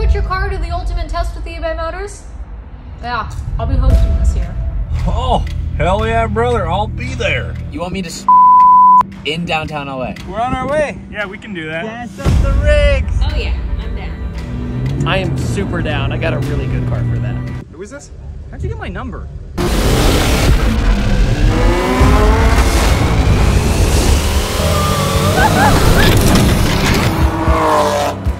put your car to the ultimate test with eBay Motors? Yeah, I'll be hosting this year. Oh, hell yeah, brother. I'll be there. You want me to in downtown LA? We're on our way. Yeah, we can do that. Gas up the rigs. Oh yeah, I'm down. I am super down. I got a really good car for that. Who is this? How'd you get my number?